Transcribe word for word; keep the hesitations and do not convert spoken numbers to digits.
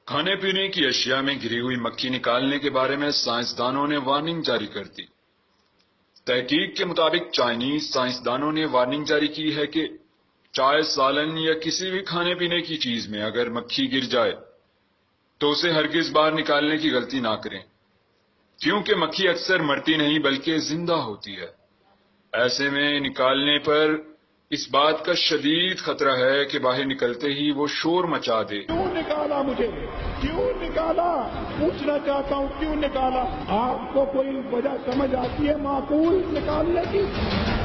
खाने पीने की अशिया में गिरी हुई मक्खी निकालने के बारे में साइंसदानों ने वार्निंग जारी कर दी। तहकीक के मुताबिक चाइनीज साइंसदानों ने वार्निंग जारी की है कि चाय, सालन या किसी भी खाने पीने की चीज में अगर मक्खी गिर जाए तो उसे हरगिज बाहर निकालने की गलती ना करें, क्योंकि मक्खी अक्सर मरती नहीं बल्कि जिंदा होती है। ऐसे में निकालने पर इस बात का शदीद खतरा है कि बाहर निकलते ही वो शोर मचा दे। क्यों निकाला मुझे, क्यों निकाला, पूछना चाहता हूँ क्यों निकाला। आपको कोई वजह समझ आती है माकूल निकालने की?